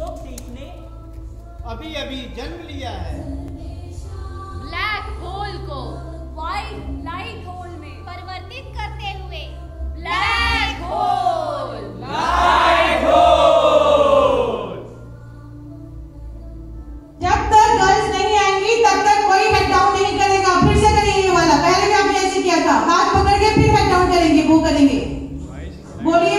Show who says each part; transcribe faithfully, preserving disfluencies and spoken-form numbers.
Speaker 1: ज्योतिष ने अभी अभी जन्म लिया है।
Speaker 2: ब्लैक होल को
Speaker 3: व्हाइट लाइट होल में
Speaker 2: परिवर्तित करते हुए ब्लैक होल।
Speaker 1: Black hole.
Speaker 4: जब तक गर्ल्स नहीं आएंगी तब तक कोई हेड डाउन नहीं करेगा। फिर से करिए ये वाला, पहले भी आपने ऐसे किया था, हाथ पकड़ के फिर हेड डाउन करेंगे, वो करेंगे। बोलिए